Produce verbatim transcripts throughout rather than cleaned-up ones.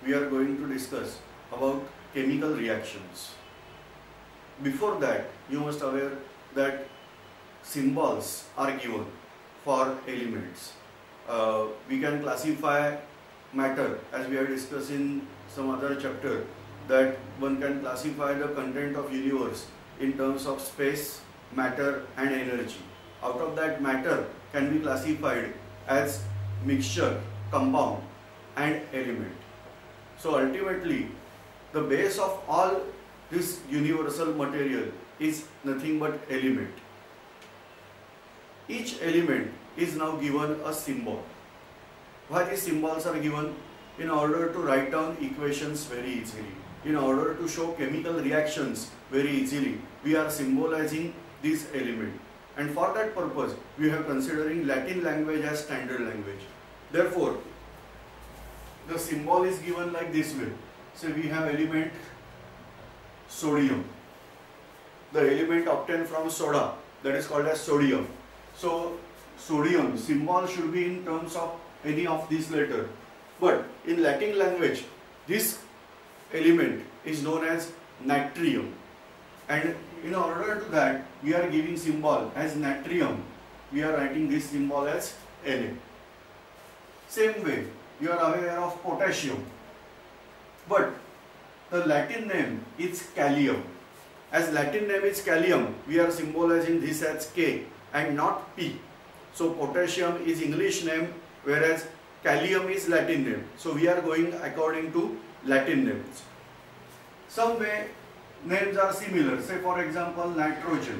we are going to discuss about chemical reactions. Before that, you must aware that symbols are given for elements. Uh, we can classify matter, as we have discussed in some other chapter, that one can classify the content of universe in terms of space, matter and energy. Out of that, matter can be classified as mixture, compound and element. So ultimately, the base of all this universal material is nothing but element. Each element is now given a symbol. Why these symbols are given? In order to write down equations very easily. In order to show chemical reactions very easily, we are symbolizing this element. And for that purpose, we are considering Latin language as standard language. Therefore, the symbol is given like this way. So we have element sodium. The element obtained from soda, that is called as sodium. So sodium symbol should be in terms of any of these letters. But in Latin language, this element is known as natrium. And in order to that, we are giving symbol as natrium. We are writing this symbol as Na. Same way, you are aware of potassium. But the Latin name is kalium. As Latin name is kalium, we are symbolizing this as K and not P. So potassium is English name, whereas kalium is Latin name. So we are going according to Latin names. Some way names are similar. Say for example nitrogen.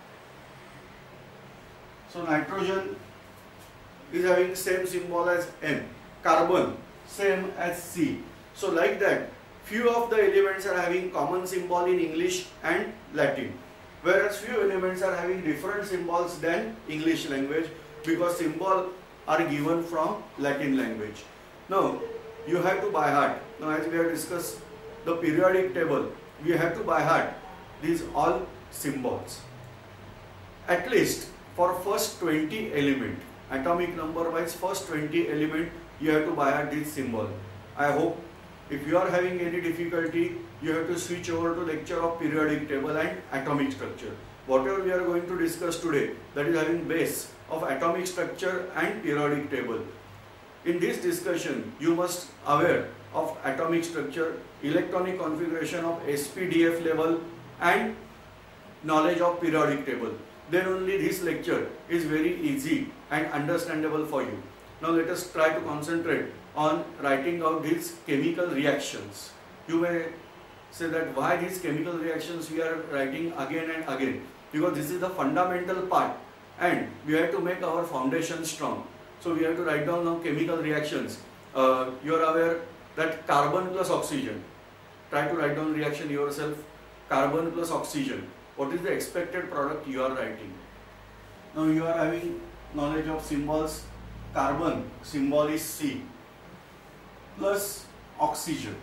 So nitrogen is having same symbol as N. Carbon same as C. So like that, few of the elements are having common symbol in English and Latin, whereas few elements are having different symbols than English language, because symbols are given from Latin language. Now you have to by heart. Now as we have discussed the periodic table, we have to by heart these all symbols. At least for first twenty element, atomic number wise first twenty element, you have to by heart this symbol. I hope if you are having any difficulty, you have to switch over to lecture of periodic table and atomic structure. Whatever we are going to discuss today, that is having base of atomic structure and periodic table. In this discussion, you must aware of atomic structure, electronic configuration of S P D F level and knowledge of periodic table. Then only this lecture is very easy and understandable for you. Now let us try to concentrate on writing out these chemical reactions. You may say that why these chemical reactions we are writing again and again, because this is the fundamental part and we have to make our foundation strong. So we have to write down now chemical reactions. Uh, you are aware that carbon plus oxygen. Try to write down reaction yourself. Carbon plus oxygen. What is the expected product you are writing? Now you are having knowledge of symbols. Carbon symbol is C plus oxygen.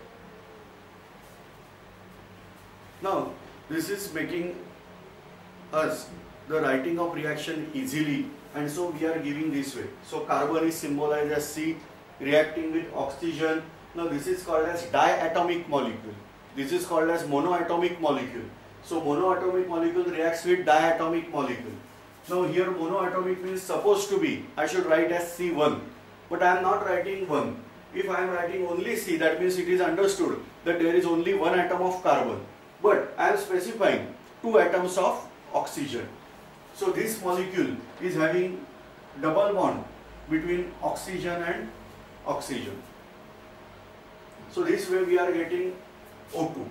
Now this is making us the writing of reaction easily, and so we are giving this way. So carbon is symbolized as C, reacting with oxygen. Now this is called as diatomic molecule. This is called as monoatomic molecule. So monoatomic molecule reacts with diatomic molecule. Now here monoatomic means supposed to be, I should write as C one, but I am not writing one. If I am writing only C, that means it is understood that there is only one atom of carbon, but I am specifying two atoms of oxygen. So this molecule is having double bond between oxygen and oxygen. So this way we are getting O two,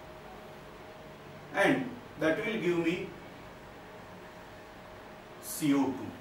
and that will give me C O two.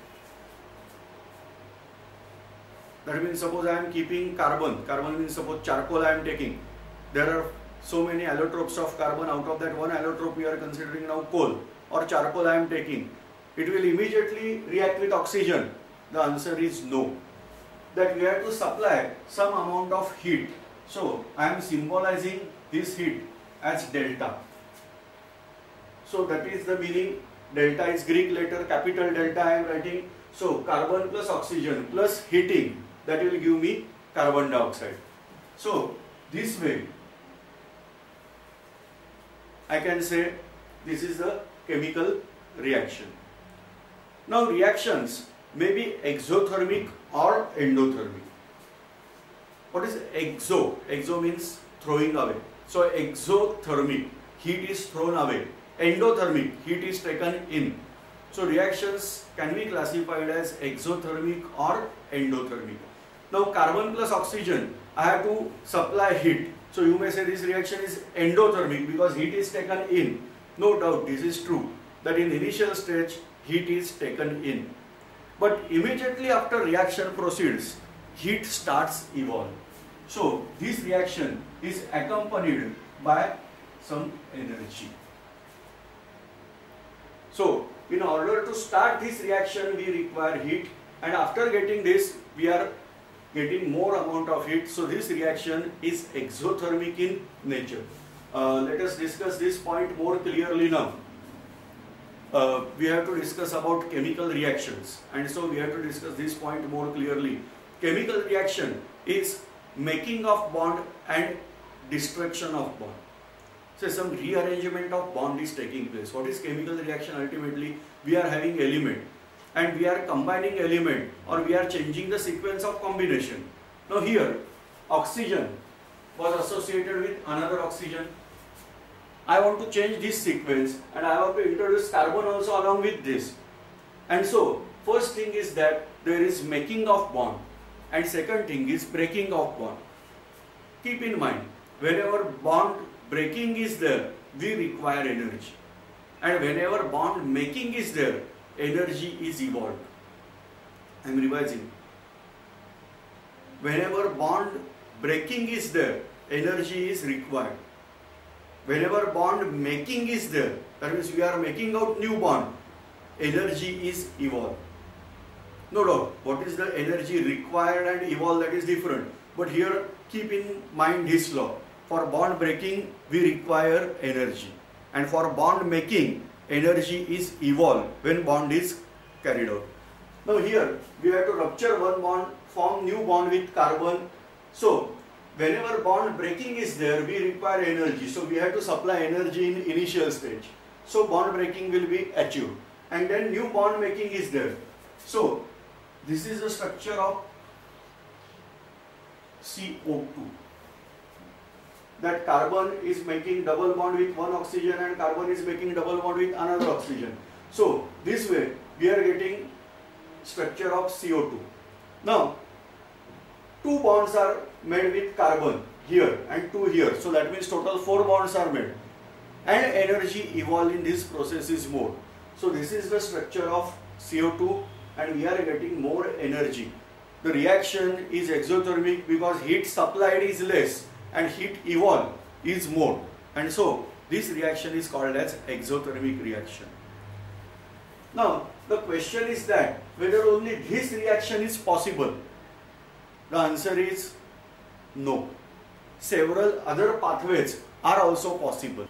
That means suppose I am keeping carbon, carbon means suppose charcoal I am taking. There are so many allotropes of carbon, out of that one allotrope we are considering now coal or charcoal I am taking. It will immediately react with oxygen. The answer is no. That we have to supply some amount of heat. So I am symbolizing this heat as delta. So that is the meaning. Delta is Greek letter, capital delta I am writing. So carbon plus oxygen plus heating, that will give me carbon dioxide. So this way I can say this is the chemical reaction. Now reactions may be exothermic or endothermic. What is exo? Exo means throwing away. So exothermic, heat is thrown away. Endothermic, heat is taken in. So reactions can be classified as exothermic or endothermic. Now carbon plus oxygen, I have to supply heat. So you may say this reaction is endothermic because heat is taken in. No doubt this is true, that in initial stage heat is taken in. But immediately after reaction proceeds, heat starts evolve. So this reaction is accompanied by some energy. So in order to start this reaction we require heat, and after getting this we are getting more amount of heat. So this reaction is exothermic in nature. Uh, let us discuss this point more clearly now. Uh, we have to discuss about chemical reactions, and so we have to discuss this point more clearly. Chemical reaction is making of bond and destruction of bond. So some rearrangement of bond is taking place. What is chemical reaction? Ultimately we are having element and we are combining element, or we are changing the sequence of combination. Now here oxygen was associated with another oxygen. I want to change this sequence and I want to introduce carbon also along with this. And so first thing is that there is making of bond, and second thing is breaking of bond. Keep in mind, whenever bond breaking is there, we require energy, and whenever bond making is there, energy is evolved. I am revising. Whenever bond breaking is there, energy is required. Whenever bond making is there, that means we are making out new bond, energy is evolved. No doubt, what is the energy required and evolved, that is different. But here keep in mind this law. For bond breaking we require energy, and for bond making energy is evolved when bond is carried out. Now here we have to rupture one bond, form new bond with carbon. So whenever bond breaking is there, we require energy. So we have to supply energy in initial stage. So bond breaking will be achieved, and then new bond making is there. So this is the structure of C O two. That carbon is making double bond with one oxygen and carbon is making double bond with another oxygen. So this way we are getting structure of C O two. Now two bonds are made with carbon here and two here. So that means total four bonds are made, and energy evolved in this process is more. So this is the structure of C O two, and we are getting more energy. The reaction is exothermic because heat supplied is less and heat evolved is more, and so this reaction is called as exothermic reaction. Now the question is that whether only this reaction is possible. The answer is no. Several other pathways are also possible.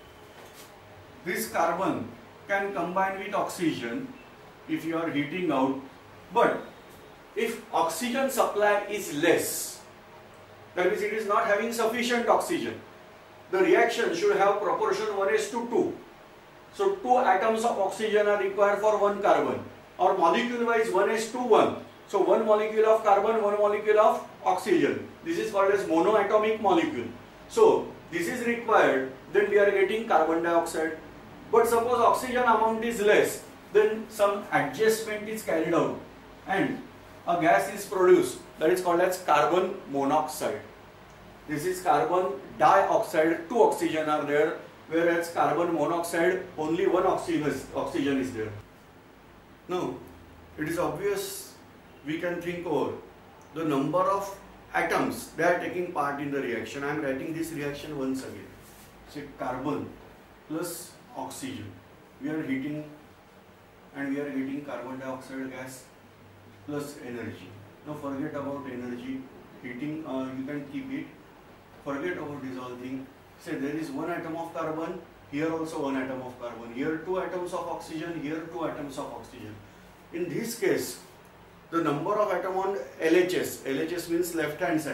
This carbon can combine with oxygen if you are heating out, but if oxygen supply is less, that means it is not having sufficient oxygen, the reaction should have proportion one is to two. So two atoms of oxygen are required for one carbon, or molecule wise one is to one. So one molecule of carbon, one molecule of oxygen. This is called as monoatomic molecule. So this is required, then we are getting carbon dioxide. But suppose oxygen amount is less, then some adjustment is carried out and a gas is produced, that is called as carbon monoxide. This is carbon dioxide, two oxygen are there, whereas carbon monoxide only one oxygen is, oxygen is there. Now it is obvious, we can think over the number of atoms they are taking part in the reaction. I am writing this reaction once again. Say carbon plus oxygen, we are heating and we are getting carbon dioxide gas plus energy. Now forget about energy, heating, uh, you can keep it, forget about this whole thing. Say there is one atom of carbon, here also one atom of carbon, here two atoms of oxygen, here two atoms of oxygen. In this case, the number of atom on L H S, L H S means left hand side,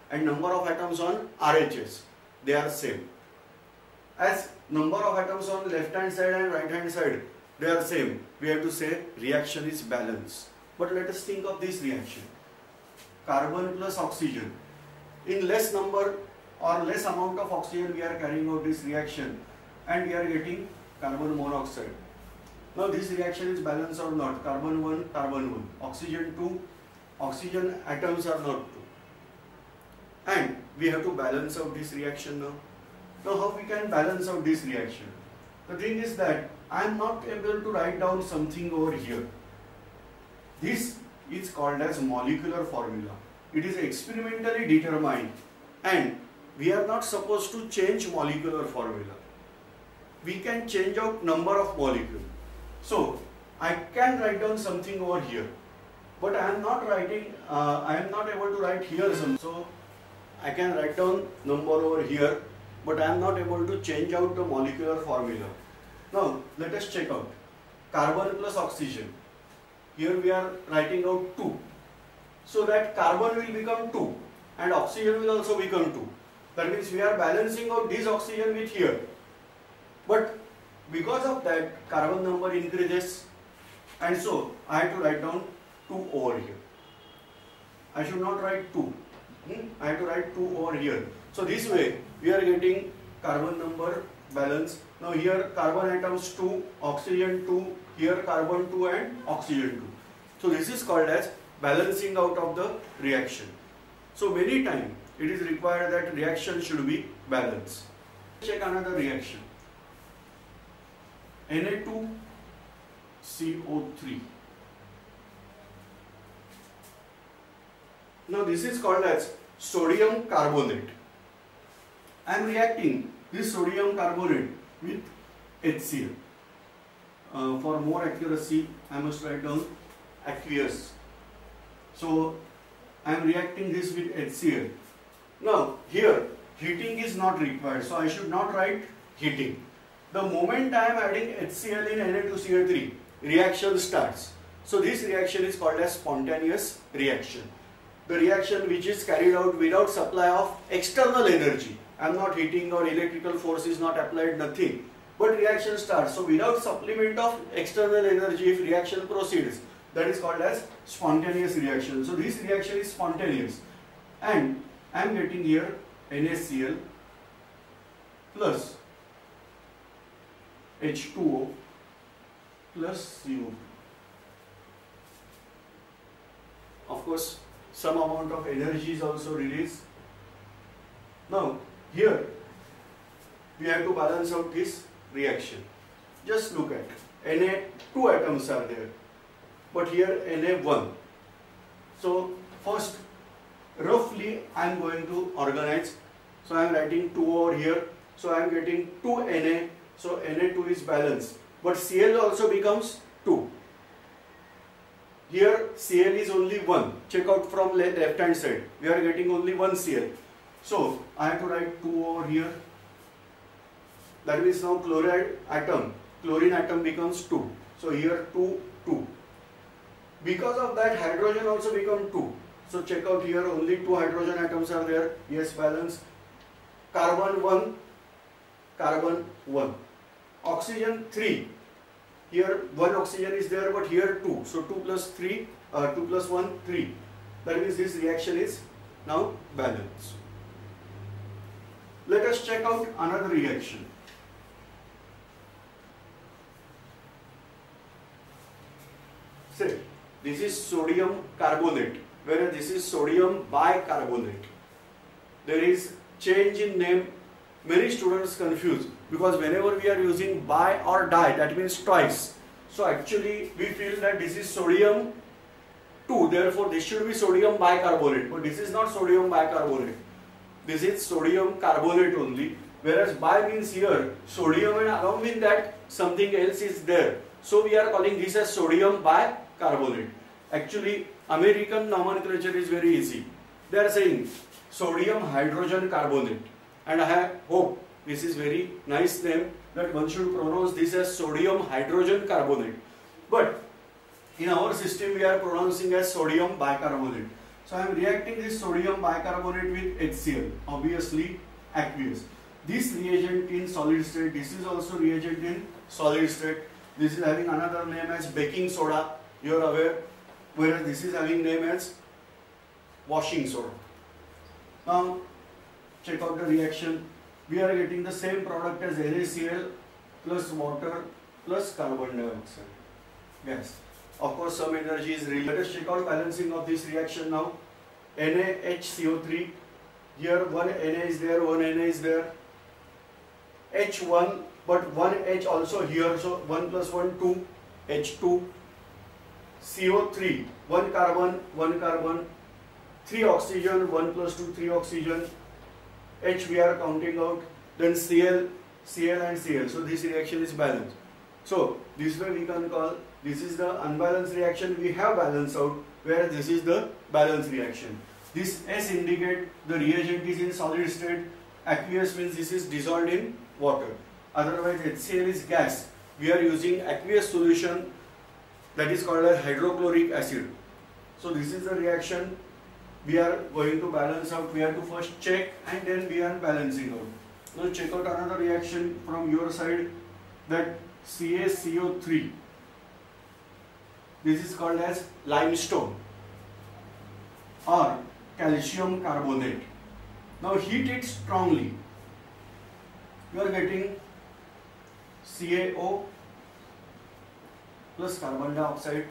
and number of atoms on R H S, they are same. As number of atoms on left hand side and right hand side, they are same, we have to say reaction is balanced. But let us think of this reaction. Carbon plus oxygen. In less number or less amount of oxygen we are carrying out this reaction and we are getting carbon monoxide. Now this reaction is balanced or not? Carbon one, carbon one. Oxygen two, oxygen atoms are not two. And we have to balance out this reaction now. Now how we can balance out this reaction? The thing is that I am not able to write down something over here. This is called as molecular formula. It is experimentally determined and we are not supposed to change molecular formula. We can change out number of molecules. So I can write down something over here, but I am not writing, uh, I am not able to write here some. So I can write down number over here, but I am not able to change out the molecular formula. Now let us check out carbon plus oxygen. Here we are writing out two. So that carbon will become two and oxygen will also become two. That means we are balancing out this oxygen with here. But because of that, carbon number increases and so I have to write down two over here. I should not write two. Hmm? I have to write two over here. So this way we are getting carbon number balance. Now here carbon atoms two, oxygen two, here carbon two and oxygen two. So this is called as balancing out of the reaction. So many times it is required that reaction should be balanced. Check another reaction. N A two C O three. Now this is called as sodium carbonate. I am reacting this sodium carbonate with H C l. Uh, for more accuracy, I must write down aqueous. So I am reacting this with H C l. Now here heating is not required, so I should not write heating. The moment I am adding H C l in N A two C O three, reaction starts. So this reaction is called as spontaneous reaction. The reaction which is carried out without supply of external energy. I am not heating or electrical force is not applied, nothing. But reaction starts. So without supplement of external energy, if reaction proceeds, that is called as spontaneous reaction. So this reaction is spontaneous. And I am getting here NaCl plus H two O plus C O two. Of course, some amount of energy is also released. Now, here we have to balance out this reaction. Just look at N A, two atoms are there, but here N A one. So, first, roughly I am going to organize. So, I am writing two over here. So, I am getting two N A. So, N A two is balanced. But C L also becomes two. Here C L is only one. Check out from left hand side. We are getting only one C L. So I have to write two over here. That means now chloride atom, chlorine atom becomes two. So here two, two. Because of that, hydrogen also become two. So check out here, only two hydrogen atoms are there. Yes, balance. Carbon one, carbon one. Oxygen three. Here one oxygen is there, but here two. So two plus three, uh, two plus one, three. That means this reaction is now balanced. Let us check out another reaction. Say, this is sodium carbonate, whereas this is sodium bicarbonate. There is change in name. Many students confuse because whenever we are using bi or di, that means twice. So actually we feel that this is sodium two, therefore this should be sodium bicarbonate, but this is not sodium bicarbonate. This is sodium carbonate only, whereas bi means here sodium and along with that something else is there. So we are calling this as sodium bicarbonate. Actually American nomenclature is very easy. They are saying sodium hydrogen carbonate. And I hope this is very nice name that one should pronounce this as sodium hydrogen carbonate. But in our system we are pronouncing as sodium bicarbonate. So I am reacting this sodium bicarbonate with H C l, obviously aqueous. This reagent in solid state, this is also reagent in solid state. This is having another name as baking soda, you are aware, whereas this is having name as washing soda. Now check out the reaction. We are getting the same product as NaCl plus water plus carbon dioxide gas. Of course, some energy is released. Let us check out balancing of this reaction now. NaHCO three. Here one Na is there, one Na is there. H one, but one H also here. So one plus one, two. H two. C O three. One carbon, one carbon. Three oxygen. One plus two, three oxygen. H we are counting out. Then Cl, Cl and Cl. So this reaction is balanced. So this way we can call this is the unbalanced reaction. We have balanced out, whereas this is the balanced reaction. This S indicate the reagent is in solid state. Aqueous means this is dissolved in water. Otherwise H C l is gas. We are using aqueous solution that is called as hydrochloric acid. So this is the reaction we are going to balance out. We have to first check and then we are balancing out. Now check out another reaction from your side, that C a C O three. This is called as limestone or calcium carbonate. Now heat it strongly. You are getting C a O plus carbon dioxide.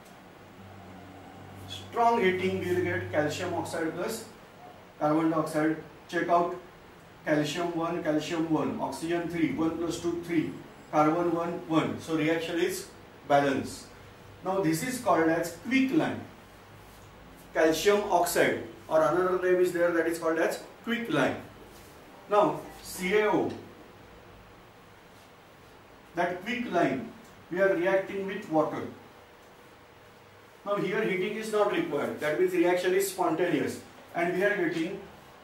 Strong heating, we will get calcium oxide plus carbon dioxide. Check out calcium one, calcium one, oxygen three, one plus two, three, carbon one, one. So reaction is balanced. Now this is called as quicklime. Calcium oxide, or another name is there, that is called as quicklime. Now C a O, that quicklime, we are reacting with water. Now here heating is not required, that means reaction is spontaneous, and we are getting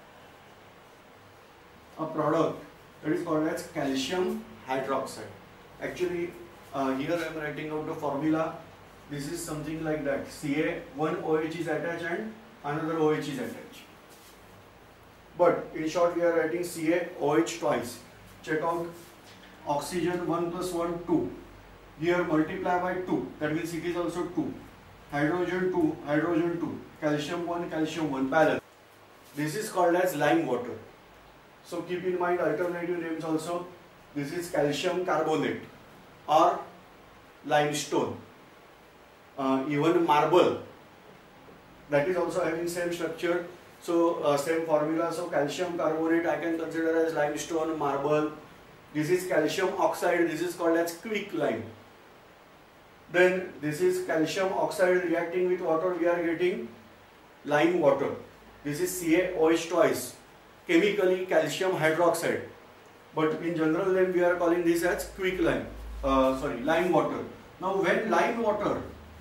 a product that is called as calcium hydroxide. Actually uh, here I am writing out the formula. This is something like that. C a, one OH is attached and another OH is attached. But in short we are writing C a O H twice. Check out oxygen one plus one, two. Here multiply by two, that means it is also two. Hydrogen two, hydrogen two. Calcium one, calcium one, balance. This is called as lime water. So keep in mind alternative names also. This is calcium carbonate or limestone. Uh, even marble, that is also having same structure. So uh, same formula. So calcium carbonate I can consider as limestone, marble. This is calcium oxide. This is called as quicklime. Then this is calcium oxide reacting with water. We are getting lime water. This is C a O H twice. Chemically calcium hydroxide, but in general name we are calling this as quicklime. Uh, sorry, lime water. Now when lime water,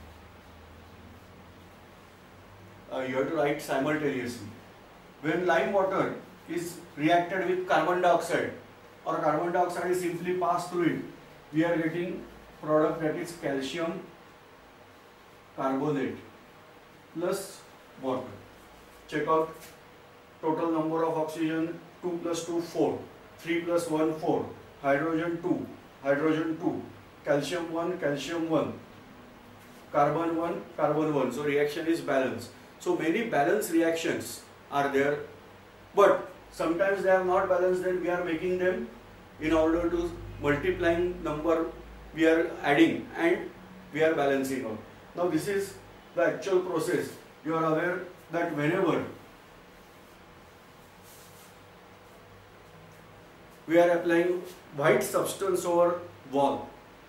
uh, you have to write simultaneously. When lime water is reacted with carbon dioxide, or carbon dioxide is simply passed through it, we are getting product that is calcium carbonate plus water. Check out total number of oxygen, two plus two, four, three plus one, four, hydrogen two, hydrogen two, calcium one, calcium one, carbon one, carbon one. So reaction is balanced. So many balanced reactions are there, but sometimes they are not balanced, then we are making them in order to multiplying number we are adding and we are balancing out. Now this is the actual process. You are aware that whenever we are applying white substance over wall,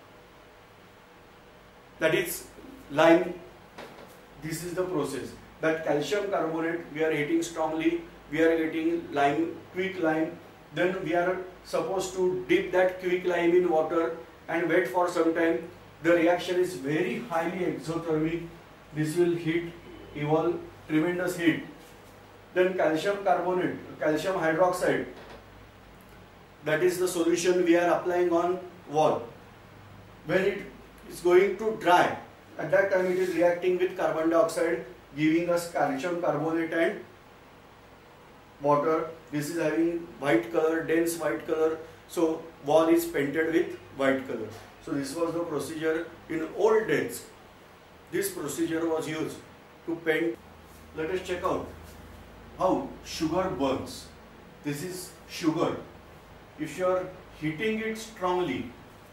that is lime, this is the process. That calcium carbonate we are heating strongly, we are getting lime, quick lime, then we are supposed to dip that quick lime in water and wait for some time. The reaction is very highly exothermic. This will heat, evolve tremendous heat. Then calcium carbonate, calcium hydroxide, that is the solution we are applying on wall. When it is going to dry, at that time it is reacting with carbon dioxide. giving us calcium carbonate and water. This is having white color, dense white color. So wall is painted with white color. So this was the procedure in old days. This procedure was used to paint. Let us check out how sugar burns. This is sugar. If you are heating it strongly,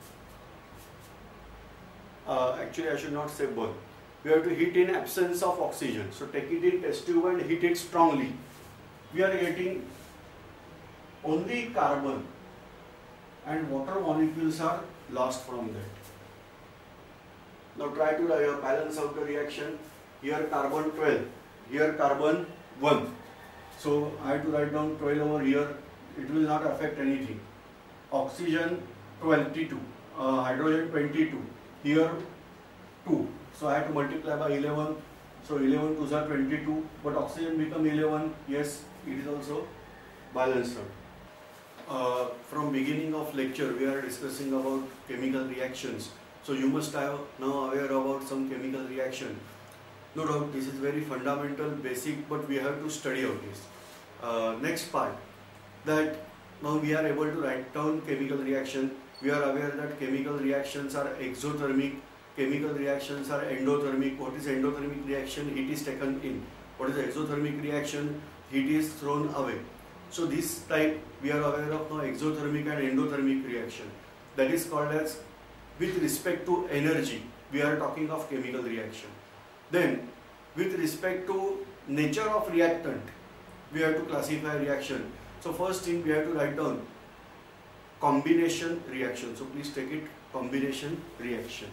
uh, actually I should not say burn. We have to heat in absence of oxygen. So take it in test tube and heat it strongly. We are getting only carbon and water molecules are lost from that. Now try to uh, balance out the reaction. Here carbon twelve, here carbon one. So I have to write down twelve over here. It will not affect anything. Oxygen twenty-two, uh, hydrogen twenty-two, here two. So I have to multiply by eleven. So eleven twos are twenty-two, but oxygen become eleven. Yes, it is also balanced out. Uh, from beginning of lecture we are discussing about chemical reactions. So you must have now aware about some chemical reaction. No doubt this is very fundamental, basic, but we have to study out this. Uh, next part, that now we are able to write down chemical reaction. We are aware that chemical reactions are exothermic, chemical reactions are endothermic. What is endothermic reaction? Heat is taken in. What is exothermic reaction? Heat is thrown away. So this type we are aware of now, exothermic and endothermic reaction. That is called as, with respect to energy, we are talking of chemical reaction. Then with respect to nature of reactant, we have to classify reaction. So first thing we have to write down combination reaction. So please take it, combination reaction.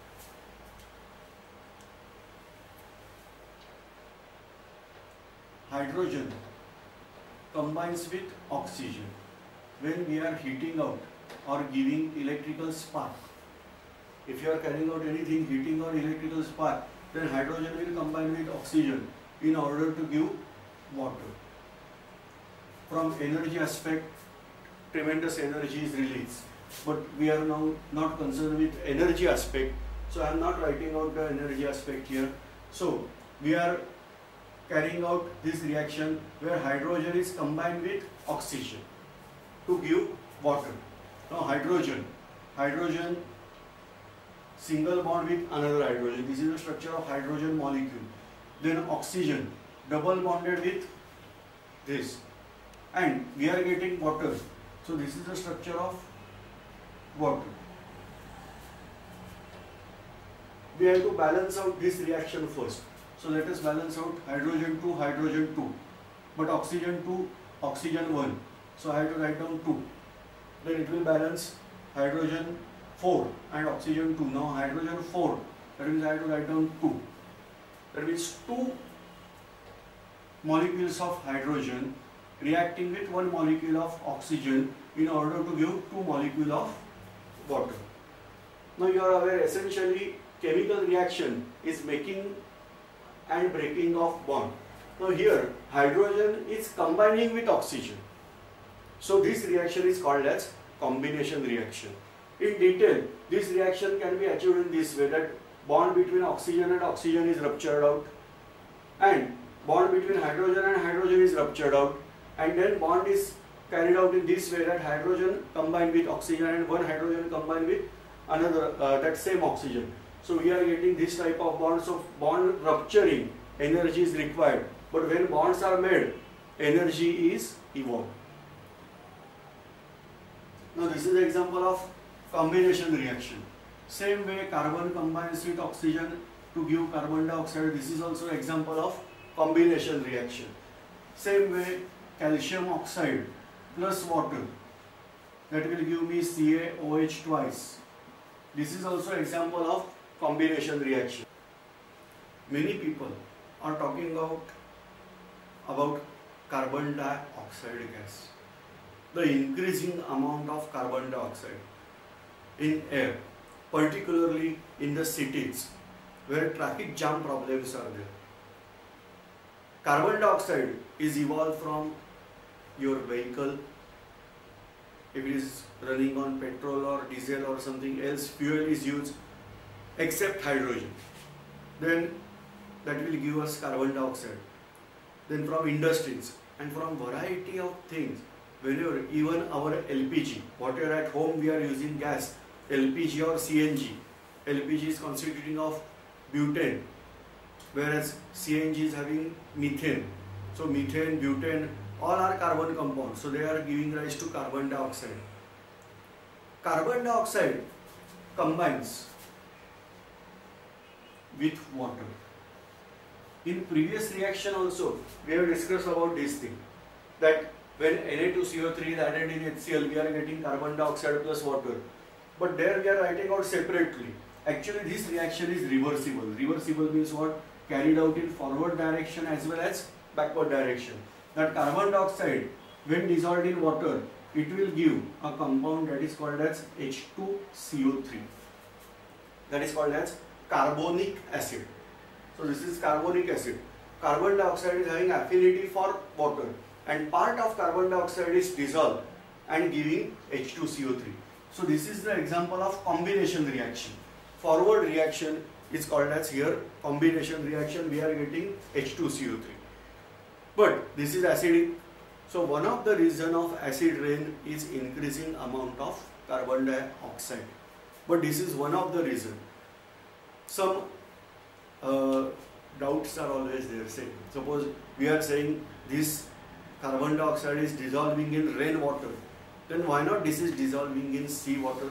Hydrogen combines with oxygen when we are heating out or giving electrical spark. If you are carrying out anything, heating or electrical spark, then hydrogen will combine with oxygen in order to give water. From energy aspect, tremendous energy is released. But we are now not concerned with energy aspect. So I am not writing out the energy aspect here. So we are carrying out this reaction where hydrogen is combined with oxygen to give water. Now hydrogen, hydrogen single bond with another hydrogen. This is the structure of hydrogen molecule. Then oxygen double bonded with this, and we are getting water. So this is the structure of water. We have to balance out this reaction first. So let us balance out hydrogen two, hydrogen two, but oxygen two, oxygen one. So I have to write down two. Then it will balance hydrogen four and oxygen two. Now hydrogen four, that means I have to write down two. That means two molecules of hydrogen reacting with one molecule of oxygen in order to give two molecules of water. Now you are aware, essentially chemical reaction is making and breaking of bond. Now here hydrogen is combining with oxygen. So this reaction is called as combination reaction. In detail, this reaction can be achieved in this way, that bond between oxygen and oxygen is ruptured out, and bond between hydrogen and hydrogen is ruptured out, and then bond is carried out in this way, that hydrogen combined with oxygen and one hydrogen combined with another, uh, that same oxygen. So we are getting this type of bond. So bond rupturing, energy is required, but when bonds are made, energy is evolved. Now this is an example of combination reaction. Same way carbon combines with oxygen to give carbon dioxide. This is also an example of combination reaction. Same way calcium oxide plus water, that will give me C a O H twice. This is also an example of combination reaction. Many people are talking about, about carbon dioxide gas. The increasing amount of carbon dioxide in air, particularly in the cities where traffic jam problems are there. Carbon dioxide is evolved from your vehicle. If it is running on petrol or diesel or something else, fuel is used except hydrogen. Then that will give us carbon dioxide. Then from industries and from variety of things, whenever even our L P G, whatever at home we are using gas, L P G or C N G, L P G is constituting of butane, whereas C N G is having methane. So methane, butane, all are carbon compounds, so they are giving rise to carbon dioxide. Carbon dioxide combines with water. In previous reaction also, we have discussed about this thing, that when N A two C O three is added in H C l, we are getting carbon dioxide plus water. But there we are writing out separately. Actually, this reaction is reversible. Reversible means what? Carried out in forward direction as well as backward direction. That carbon dioxide, when dissolved in water, it will give a compound that is called as H two C O three. That is called as carbonic acid. So this is carbonic acid. Carbon dioxide is having affinity for water, and part of carbon dioxide is dissolved and giving H two C O three. So this is the example of combination reaction. Forward reaction is called as here combination reaction. We are getting H two C O three. But this is acidic. So one of the reason of acid rain is increasing amount of carbon dioxide. But this is one of the reason. Some uh, doubts are always there. Say, suppose we are saying this carbon dioxide is dissolving in rainwater, then why not this is dissolving in sea water?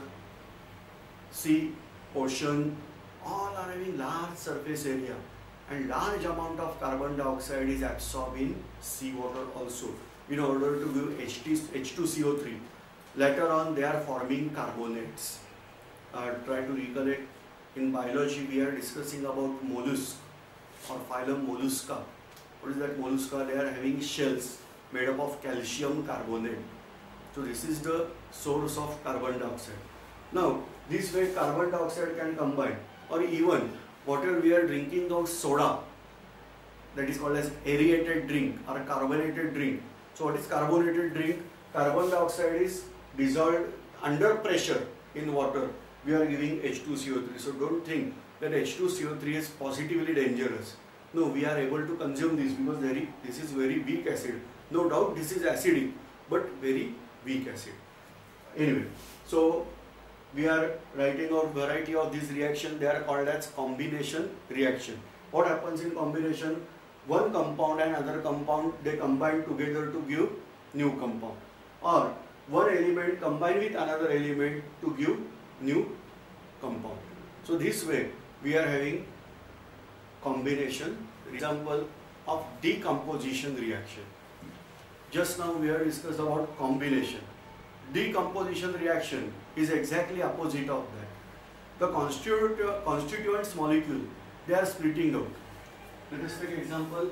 Sea, ocean, all are having large surface area, and large amount of carbon dioxide is absorbed in sea water also in order to give H two C O three. Later on they are forming carbonates. Uh, try to recollect, in biology we are discussing about mollusk or phylum mollusca. What is that mollusca? They are having shells made up of calcium carbonate. So this is the source of carbon dioxide. Now this way carbon dioxide can combine, or even whatever we are drinking of soda, that is called as aerated drink or carbonated drink. So what is carbonated drink? Carbon dioxide is dissolved under pressure in water. We are giving H two C O three. So don't think that H two C O three is positively dangerous. No, we are able to consume this because very, this is very weak acid. No doubt this is acidic, but very weak acid. Anyway, so we are writing out variety of this reaction. They are called as combination reaction. What happens in combination? One compound and other compound, they combine together to give new compound, or one element combine with another element to give new compound. So this way we are having combination. Example of decomposition reaction. Just now we have discussed about combination. Decomposition reaction is exactly opposite of that. The constituent, constituents molecule, they are splitting out. Let us take example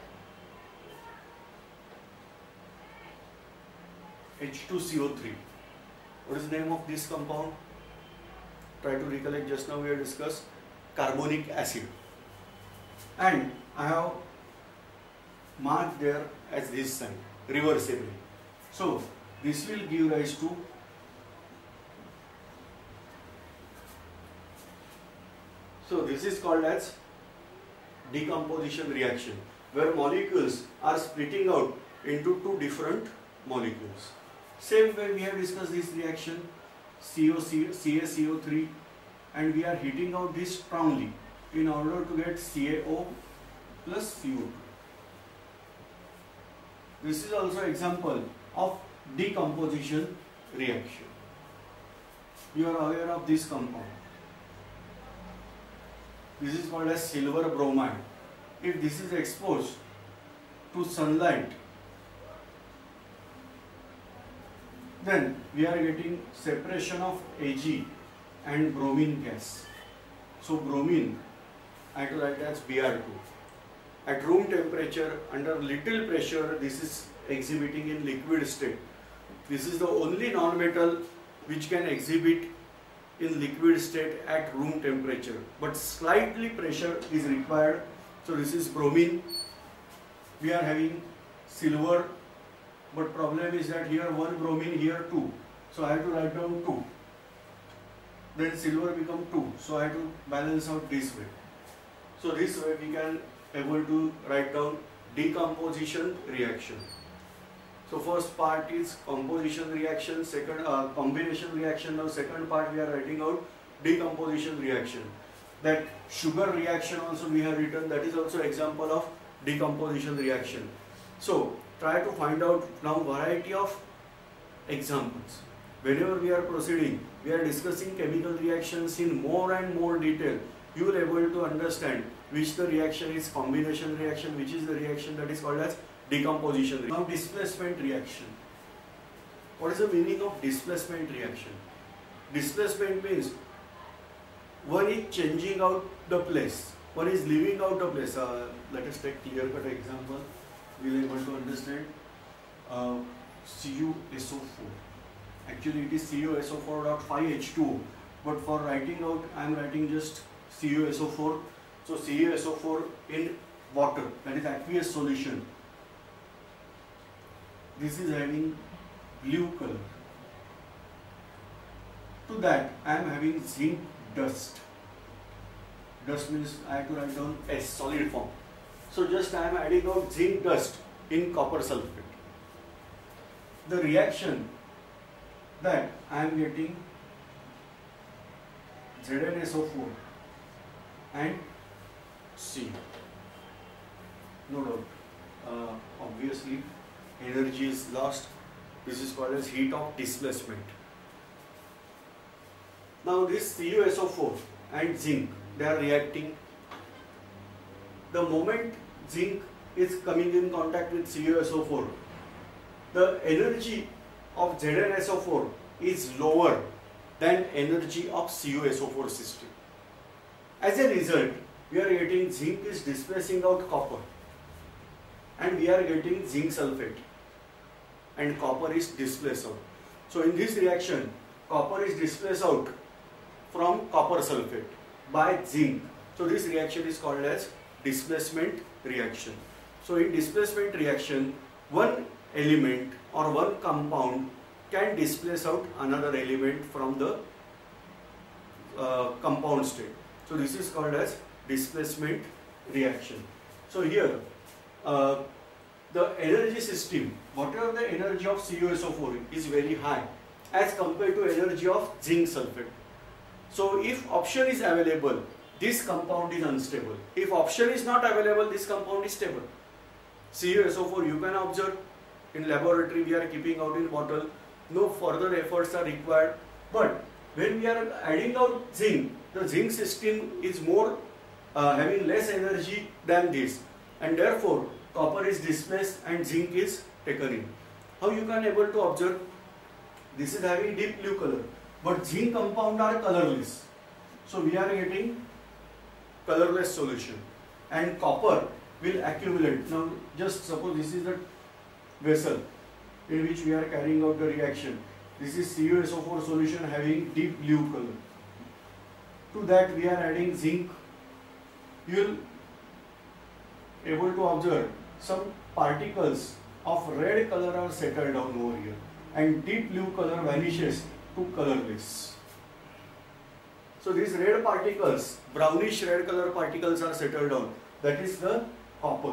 H two C O three. What is the name of this compound? Try to recollect. Just now we have discussed carbonic acid, and I have marked there as this sign, reversibly. So this will give rise to so this is called as decomposition reaction, where molecules are splitting out into two different molecules. Same way we have discussed this reaction, C O C, C A C O three, and we are heating out this strongly in order to get C A O plus C O two. This is also example of decomposition reaction. You are aware of this compound. This is called as silver bromide. If this is exposed to sunlight, then we are getting separation of Ag and bromine gas. So bromine, I have to write as B R two. At room temperature, under little pressure, this is exhibiting in liquid state. This is the only non-metal which can exhibit in liquid state at room temperature, but slightly pressure is required. So this is bromine. We are having silver, but problem is that here one bromine, here two. So I have to write down two. Then silver become two. So I have to balance out this way. So this way we can able to write down decomposition reaction. So first part is composition reaction, second uh, combination reaction. Now second part we are writing out decomposition reaction. That sugar reaction also we have written, that is also example of decomposition reaction. So try to find out now variety of examples. Whenever we are proceeding, we are discussing chemical reactions in more and more detail. You will be able to understand which the reaction is combination reaction, which is the reaction that is called as decomposition. Now displacement reaction. What is the meaning of displacement reaction? Displacement means one is changing out the place, one is leaving out the place. Uh, let us take clear cut example. We will be able to understand. Uh, C u S O four. Actually it is C u S O four dot five H two O, but for writing out I am writing just C u S O four. So C u S O four in water, that is aqueous solution. This is having blue color. To that I am having zinc dust. Dust means I have to write down S, solid form. So just I am adding out zinc dust in copper sulfate. The reaction that I am getting Z n S O four and C. No doubt. Uh, obviously, energy is lost. This is called as heat of displacement. Now this C u S O four and zinc, they are reacting. The moment zinc is coming in contact with C u S O four, the energy of Z n S O four is lower than energy of C u S O four system. As a result, we are getting zinc is displacing out copper and we are getting zinc sulfate and copper is displaced out. So in this reaction, copper is displaced out from copper sulfate by zinc. So this reaction is called as displacement reaction. So in displacement reaction, one element or one compound can displace out another element from the uh, compound state. So this is called as displacement reaction. So here uh, the energy system, whatever the energy of C u S O four is very high as compared to energy of zinc sulfate. So if option is available, this compound is unstable. If option is not available, this compound is stable. C u S O four you can observe in laboratory, we are keeping out in bottle, no further efforts are required. But when we are adding out zinc, the zinc system is more uh, having less energy than this, and therefore copper is displaced and zinc is taken in. How you can able to observe? This is having deep blue color, but zinc compound are colorless. So we are getting colorless solution, and copper will accumulate. Now just suppose this is the vessel in which we are carrying out the reaction. This is C u S O four solution having deep blue color. To that we are adding zinc. You will able to observe some particles of red color are settled down over here, and deep blue color vanishes to colorless. So these red particles, brownish red color particles are settled down. That is the copper.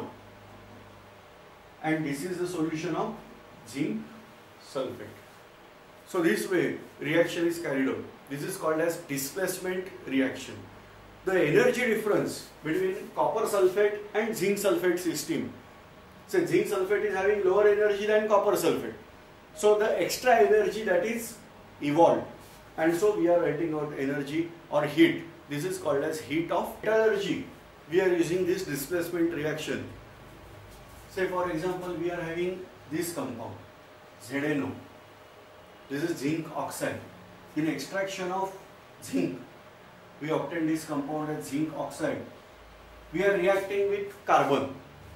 And this is the solution of zinc sulfate. So this way reaction is carried out. This is called as displacement reaction. The energy difference between copper sulfate and zinc sulfate system. So zinc sulfate is having lower energy than copper sulfate. So the extra energy that is evolved, and so we are writing out energy or heat. This is called as heat of metallurgy. We are using this displacement reaction. Say for example, we are having this compound Z n O. This is zinc oxide. In extraction of zinc, we obtain this compound as zinc oxide. We are reacting with carbon.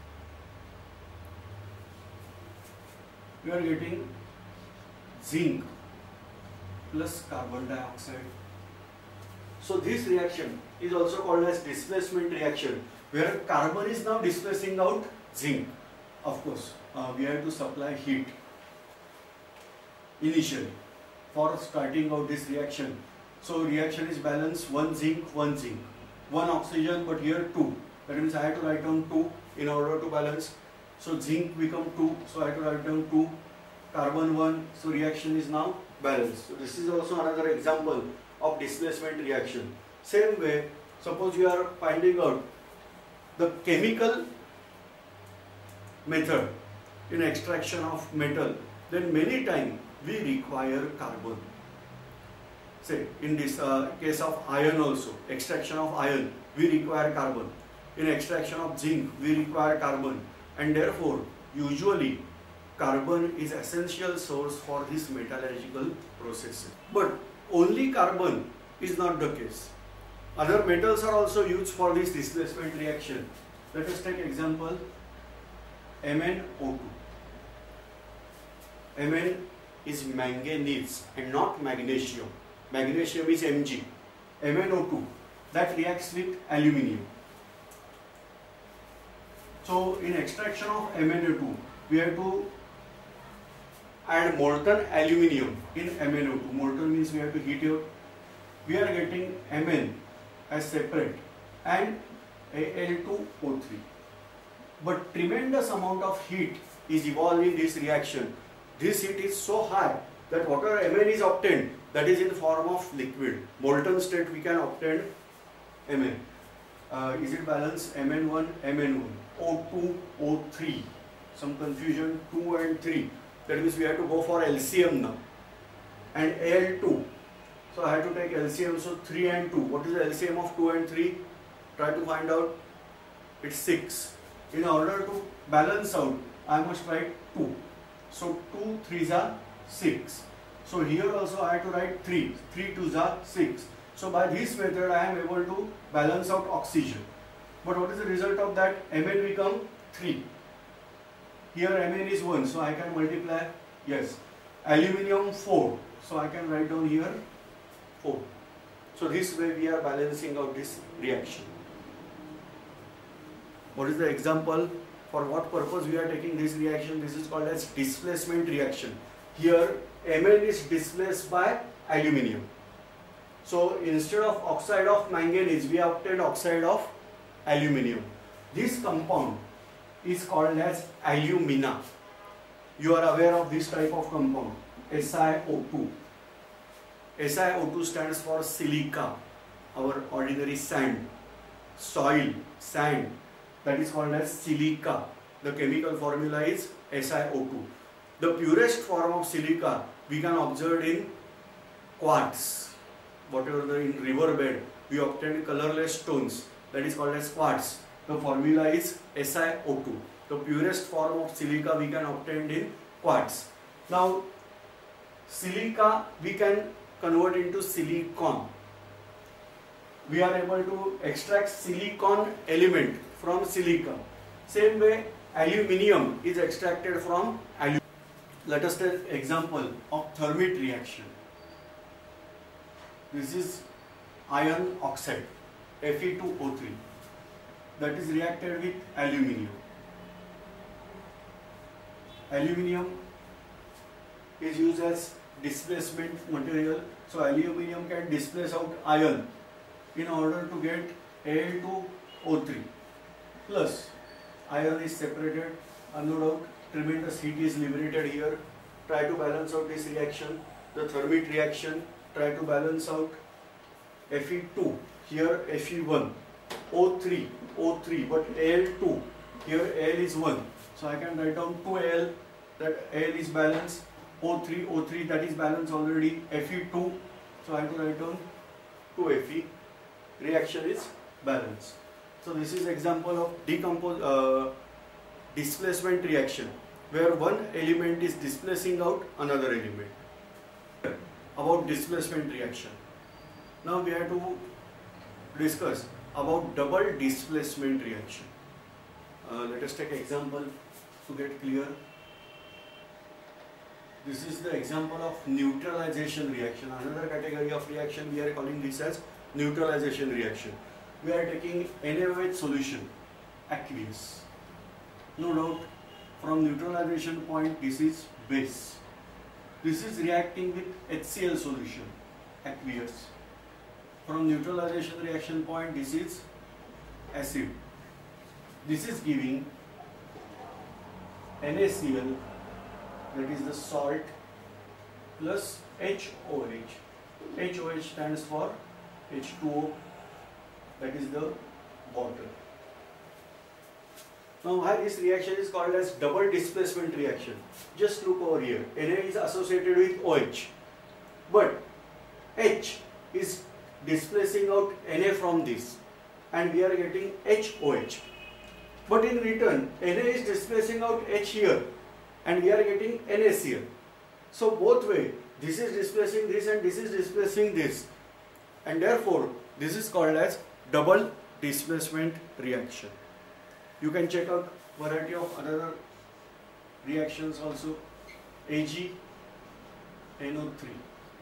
We are getting zinc plus carbon dioxide. So this reaction is also called as displacement reaction, where carbon is now displacing out zinc. Of course, uh, we have to supply heat initially for starting out this reaction. So reaction is balanced, one zinc, one zinc. one oxygen, but here two. That means I have to write down two in order to balance. So zinc become two, so I have to write down two. Carbon one, so reaction is now balanced. So this is also another example of displacement reaction. Same way, suppose you are finding out the chemical method in extraction of metal, then many times we require carbon. Say in this uh, case of iron also, extraction of iron, we require carbon. In extraction of zinc, we require carbon, and therefore usually carbon is essential source for this metallurgical process. But only carbon is not the case. Other metals are also used for this displacement reaction. Let us take example M n O two. Mn is manganese and not magnesium. Magnesium is Mg. M n O two, that reacts with aluminium. So in extraction of M n O two, we have to add molten aluminium in M n O two. Molten means we have to heat it. We are getting Mn as separate and A L two O three. But tremendous amount of heat is evolved in this reaction. This heat is so high that whatever Mn is obtained, that is in form of liquid. Molten state we can obtain Mn. Uh, is it balanced? M n one, M n one, O two, O three. Some confusion, two and three. That means we have to go for L C M now. And A L two. So I have to take L C M, so three and two. What is the L C M of two and three? Try to find out. It's six. In order to balance out, I must write two. So two threes are six. So here also I have to write three. three twos are six. So by this method I am able to balance out oxygen. But what is the result of that? Mn become three. Here Mn is one, so I can multiply. Yes. Aluminium four. So I can write down here four. So this way we are balancing out this reaction. What is the example? For what purpose we are taking this reaction? This is called as displacement reaction. Here Mn is displaced by aluminium. So instead of oxide of manganese, we obtained oxide of aluminium. This compound is called as alumina. You are aware of this type of compound, S i O two. S i O two stands for silica, our ordinary sand, soil, sand. That is called as silica. The chemical formula is S i O two. The purest form of silica we can observe in quartz. Whatever the in river bed, we obtain colorless stones. That is called as quartz. The formula is S i O two. The purest form of silica we can obtain in quartz. Now, silica we can convert into silicon. We are able to extract silicon element from silica. Same way, aluminium is extracted from aluminium. Let us take example of thermit reaction. This is iron oxide, F e two O three, that is reacted with aluminium. Aluminium is used as displacement material, so aluminium can displace out iron in order to get A L two O three. Plus iron is separated, and no doubt tremendous heat is liberated here. Try to balance out this reaction, the thermit reaction. Try to balance out F e two, here F e one, O three, O three, but A L two, here A L is one. So I can write down two A L, that A L is balanced, O three, O three, that is balanced already, F e two, so I have to write down two F e, reaction is balanced. So this is example of decompose, uh, displacement reaction, where one element is displacing out another element. About displacement reaction. Now we have to discuss about double displacement reaction. Uh, let us take example to get clear. This is the example of neutralization reaction. Another category of reaction, we are calling this as neutralization reaction. We are taking N A O H solution, aqueous. No doubt, from neutralization point, this is base. This is reacting with H C l solution, aqueous. from neutralization reaction point, this is acid. This is giving NaCl, that is the salt, plus H O H. H O H stands for H two O, that is the water. Now why this reaction is called as double displacement reaction? Just look over here. Na is associated with OH, but H is displacing out Na from this, and we are getting H O H. But in return, Na is displacing out H here, and we are getting NaCl. So both way, this is displacing this and this is displacing this, and therefore this is called as double displacement reaction. You can check out variety of other reactions also. A G N O three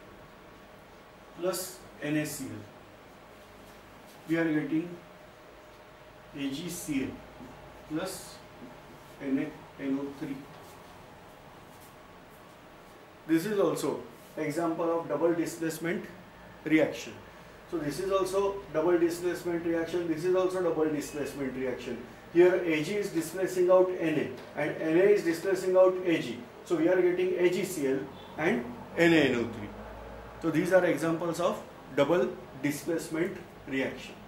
plus NaCl. We are getting AgCl plus N O three. This is also example of double displacement reaction. So this is also double displacement reaction. This is also double displacement reaction. Here Ag is displacing out Na and Na is displacing out Ag. So we are getting AgCl and N A N O three. So these are examples of double displacement reaction.